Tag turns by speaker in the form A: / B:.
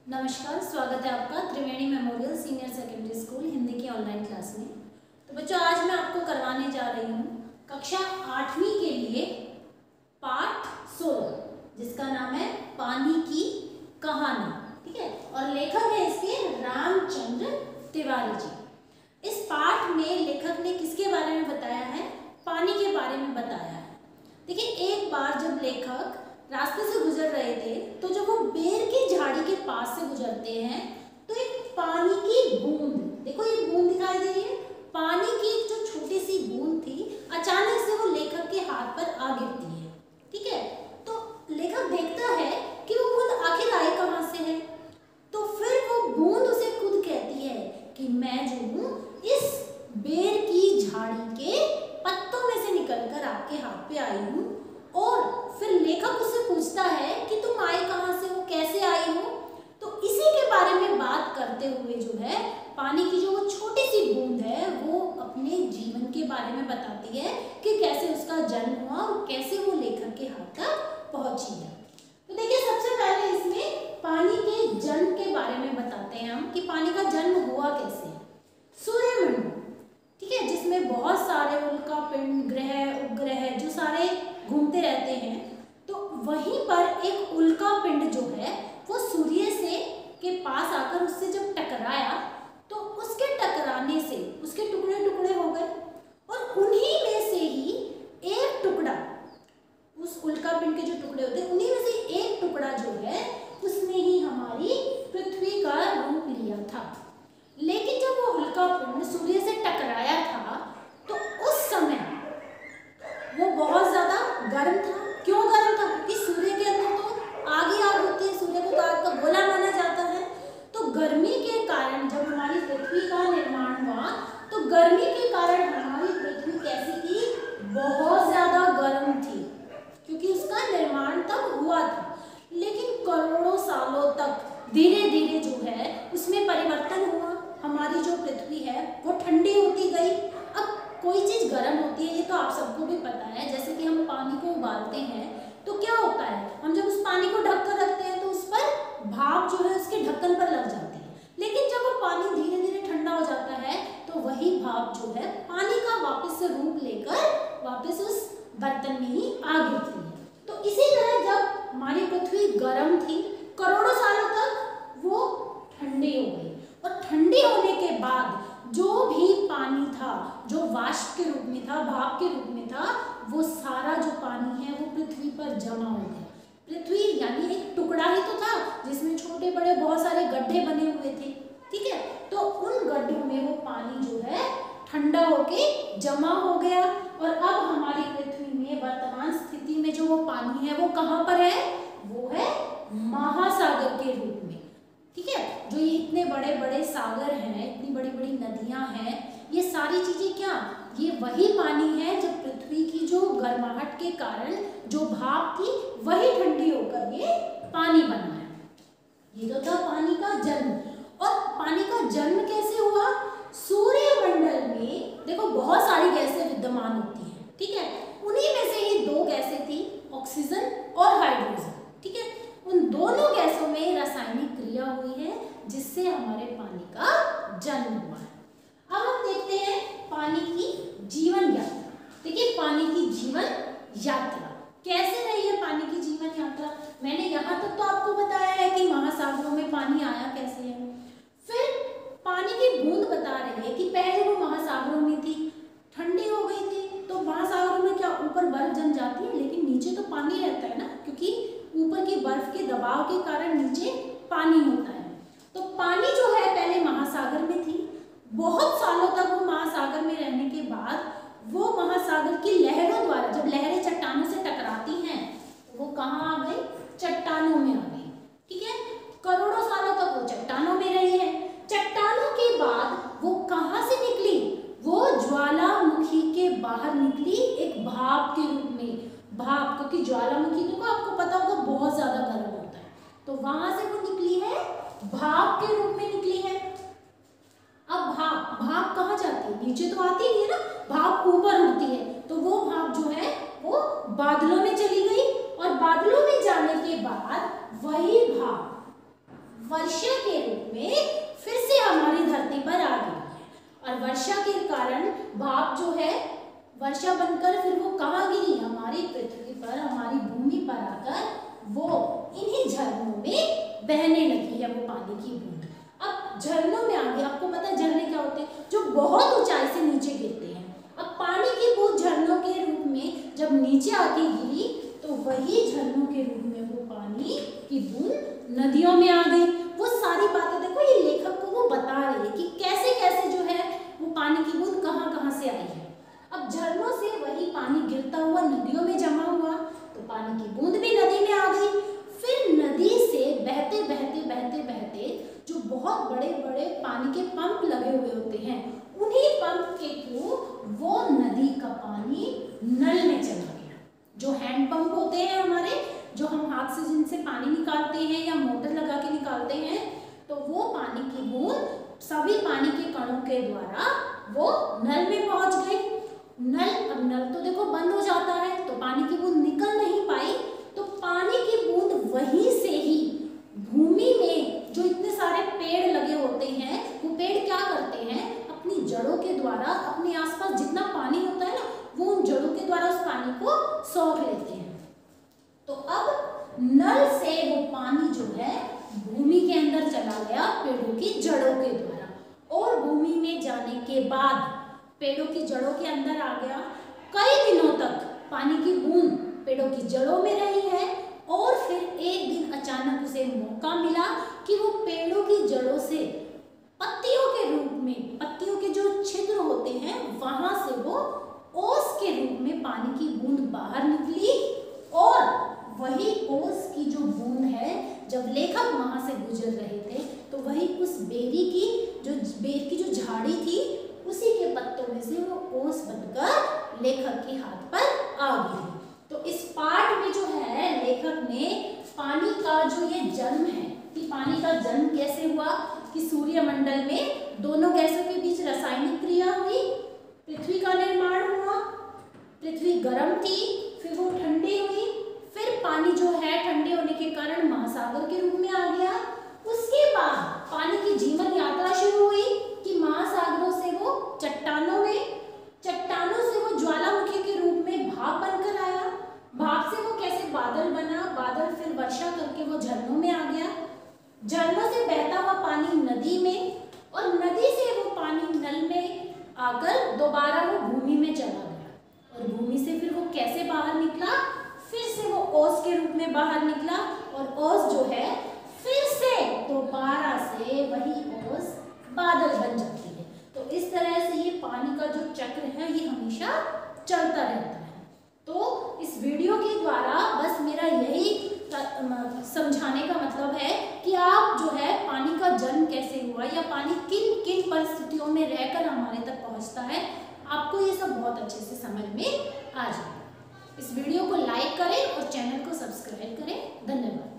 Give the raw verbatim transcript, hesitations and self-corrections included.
A: नमस्कार, स्वागत है आपका Triveni Memorial Senior Secondary School Hindi की ऑनलाइन क्लास में। तो बच्चों, आज मैं आपको करवाने जा रही हूँ कक्षा आठवीं के लिए पाठ सोलह, जिसका नाम है पानी की कहानी। ठीक है, और लेखक है इसके रामचंद्र तिवारी जी। इस पाठ में लेखक ने किसके बारे में बताया है? पानी के बारे में बताया है। देखिए, एक बार जब लेखक रास्ते से गुजर रहे थे तो जब वो बेर की झाड़ी के पास से गुजरते हैं तो एक पानी की बूंद, देखो ये बूंद दिखाई दे रही है, पानी की एक जो छोटी सी बूंद थी, अचानक से वो लेखक के हाथ पर आ गिरती है। ठीक है, तो लेखक देखता है कि वो बूंद आखिर आई कहाँ से है। तो फिर वो बूंद उसे खुद कहती है कि मैं जो हूँ इस बेर की झाड़ी के पत्तों में से निकलकर आपके हाथ पे आई हूँ। और फिर लेखक उससे पूछता है कि तुम आए कहाँ से हो, कैसे आई हो। तो इसी के बारे में बात करते हुए जो है पानी की जो वो छोटी सी बूंद है वो अपने जीवन के बारे में बताती है कि कैसे उसका जन्म हुआ और कैसे वो लेखक के हाथ तक पहुंची है। तो देखिए, सबसे पहले इसमें पानी के जन्म के बारे में बताते हैं हम कि पानी का जन्म हुआ कैसे। सूर्यमंडल, ठीक है, जिसमें बहुत सारे उल्का पिंड, ग्रह, उपग्रह जो सारे घूमते रहते हैं, तो वहीं पर एक उल्का पिंड जो है वो सूर्य से के पास आकर उससे जब टकराया तो उसके टकराने से उसके टुकड़े टुकड़े हो गए और उन्हीं में से ही एक टुकड़ा, उस उल्का पिंड के जो टुकड़े होते हैं उन्हीं में से एक टुकड़ा जो है उसने ही हमारी पृथ्वी का रूप लिया था। लेकिन जब वो उल्का पिंड सूर्य से टकराया था तो उस समय वो बहुत ज्यादा गर्म था। क्यों गर्म था? क्योंकि सूर्य के अंदर तो आग ही आग होती है, सूर्य को तो आग का गोला माना जाता है। तो गर्मी के कारण जब हमारी पृथ्वी का निर्माण हुआ तो गर्मी के कारण हमारी पृथ्वी कैसी थी? बहुत ज्यादा गर्म थी, क्योंकि उसका निर्माण तब हुआ था। लेकिन करोड़ों सालों तक धीरे धीरे जो है उसमें परिवर्तन हुआ। हमारी जो पृथ्वी है वो ठंडी होती गई। अब कोई चीज़ गर्म होती है, ये तो आप सबको भी पता है। जैसे कि हम पानी को उबालते हैं तो क्या होता है, हम जब उस पानी को ढक कर रखते हैं तो उस पर भाप जो है उसके ढक्कन पर लग जाती है। लेकिन जब वो पानी धीरे धीरे ठंडा हो जाता है तो वही भाप जो है पानी का वापस से रूप लेकर वापस उस बर्तन में ही आ गिरती है। तो इसी तरह जब हमारी पृथ्वी गर्म थी करोड़ों सालों तक वो ठंडी हो गई, और ठंडी होने के बाद जो भी पानी था जो वाष्प के रूप में था, भाप के रूप में था, वो सारा जो पानी है वो पृथ्वी पर जमा हो गया। पृथ्वी यानी एक टुकड़ा ही तो था जिसमें छोटे बड़े बहुत सारे गड्ढे बने हुए थे। ठीक है, तो उन गड्ढों में वो पानी जो है ठंडा होके जमा हो गया और अब हमारी पृथ्वी में वर्तमान स्थिति में जो वो पानी है वो कहाँ पर है? वो है महासागर के रूप में। ठीक है, जो ये इतने बड़े बड़े सागर हैं, इतनी बड़ी बड़ी नदियां हैं, ये सारी चीजें क्या, ये वही पानी है जब पृथ्वी की जो गर्माहट के कारण जो भाप थी वही ठंडी होकर ये पानी बना है। ये तो था पानी का जन्म। और पानी का जन्म कैसे हुआ? सूर्यमंडल में देखो बहुत सारी गैसें विद्यमान होती हैं। ठीक है, उन्हीं में से ही दो गैसें थी, ऑक्सीजन और हाइड्रोजन। ठीक है, उन दोनों गैसों में रासायनिक क्रिया हुई है जिससे हमारे पानी का जन्म हुआ है। अब हम देखते हैं पानी की जीवन यात्रा। देखिए, पानी की जीवन यात्रा कैसे रही है? पानी की जीवन यात्रा मैंने यहाँ तक तो आपको बताया है कि महासागरों में पानी आया कैसे है। फिर पानी की बूंद बता रही है कि पहले वो महासागरों में थी, ठंडी हो गई थी, तो महासागरों में क्या ऊपर बर्फ जम जाती है, लेकिन नीचे तो पानी रहता है ना, क्योंकि ऊपर की बर्फ के दबाव के कारण नीचे पानी होता है। तो पानी जो है पहले महासागर में थी, बहुत सालों तक वो महासागर में रहने के बाद वो महासागर की लहरों द्वारा जब लहरें चट्टानों से टकराती हैं तो वो कहाँ आ गई? चट्टानों में आ गई। ठीक है, करोड़ों सालों तक वो चट्टानों में रही है। चट्टानों के बाद वो कहाँ से निकली? वो ज्वालामुखी के बाहर निकली एक भाप के रूप में। भाप, क्योंकि ज्वालामुखी को आपको पता होगा बहुत ज्यादा गर्म होता है, तो वहां से वो निकली है भाप के रूप में निकली है। अब भाप भाप कहाँ जाती है? नीचे तो आती नहीं है ना, भाप ऊपर उड़ती है। तो वो भाप जो है वो बादलों में चली गई और बादलों में जाने के बाद वही भाप वर्षा के रूप में फिर से हमारी धरती पर आ गई है। और वर्षा के कारण भाप जो है वर्षा बनकर फिर वो कहाँ गिरी, हमारी पृथ्वी पर, हमारी भूमि पर आकर वो इन्हीं झरनों में बहने लगी है वो पानी की बूंद। अब झरनों में आगे आपको पता है झरने क्या होते हैं, जो बहुत ऊंचाई से नीचे गिरते हैं। अब पानी की बूंद झरनों के रूप में जब नीचे आके गिरी तो वही झरनों के रूप में वो पानी की बूंद नदियों में आ गई। वो सारी बातें देखो ये लेखक को वो बता रही है कि कैसे कैसे जो है वो पानी की बूंद कहाँ कहाँ से आई है। अब झरनों से वही पानी गिरता हुआ नदियों में जमा हुआ तो पानी की बूंद भी नदी में आ गई। फिर नदी से बहते बहते बहते बहते जो बहुत बड़े बड़े पानी के पंप लगे हुए होते हैं उन्हीं पंप के थ्रू वो नदी का पानी नल में चला गया। जो हैंड पंप होते हैं हमारे, जो हम हाथ से जिनसे पानी निकालते हैं या मोटर लगा के निकालते हैं, तो वो पानी की बूंद सभी पानी के कणों के द्वारा वो नल में पहुंच गई। नल अब नल तो देखो बंद हो जाता है तो पानी की बूंद निकल नहीं पाई, तो पानी की बूंद वहीं से ही भूमि में जो इतने सारे पेड़ लगे होते हैं वो पेड़ क्या करते हैं, अपनी जड़ों के द्वारा अपने आसपास जितना पानी होता है ना वो उन जड़ों के द्वारा उस पानी को सोख लेते हैं। तो अब नल से वो पानी जो है भूमि के अंदर चला गया पेड़ों की जड़ों के द्वारा, और भूमि में जाने के बाद पेड़ों की जड़ों के अंदर आ गया। कई दिनों तक पानी की बूंद पेड़ों की जड़ों में रही है और फिर एक दिन अचानक उसे मौका मिला कि वो पेड़ों की जड़ों से पत्तियों के रूप में, पत्तियों के जो छिद्र होते हैं वहां से वो ओस के रूप में पानी की बूंद बाहर निकली। और वही ओस की जो बूंद है जब लेखक वहां से गुजर रहे थे तो वही उस बेरी की जो बेर की जो झाड़ी थी उसी के पत्तों में से वो ओस बनकर लेखक के हाथ पर आ गई। तो इस पाठ में जो है लेखक ने पानी का जो ये जन्म है कि पानी का जन्म कैसे हुआ, कि सूर्यमंडल में दोनों गैसों के बीच रासायनिक क्रिया हुई, पृथ्वी का निर्माण हुआ, पृथ्वी गर्म थी, फिर वो ठंडी हुई, फिर पानी जो है ठंडे होने के कारण महासागर के रूप में आ गया। उसके बाद पानी की जीवन यात्रा शुरू हुई कि महासागरों से वो चट्टानों में, चट्टानों से वो ज्वालामुखी के रूप में भाप बनकर आया, भाप से वो कैसे बादल बना, बादल फिर वर्षा करके वो झरनों में आ गया, झरनों से बहता हुआ पानी नदी में, और नदी से वो पानी नल में आकर दोबारा वो भूमि में चला गया, और भूमि से फिर वो कैसे बाहर निकला, फिर से वो ओस के रूप में बाहर निकला, और ओस जो है फिर से दोबारा से वही ओस बादल बन जाती है। तो इस तरह से ये पानी का जो चक्र है ये हमेशा चलता रहता है। तो इस वीडियो के द्वारा बस मेरा यही समझाने का मतलब है कि आप जो है पानी का जन्म कैसे हुआ या पानी किन किन परिस्थितियों में रहकर हमारे तक पहुंचता है, आपको ये सब बहुत अच्छे से समझ में आ जाए। इस वीडियो को लाइक करें और चैनल को सब्सक्राइब करें। धन्यवाद।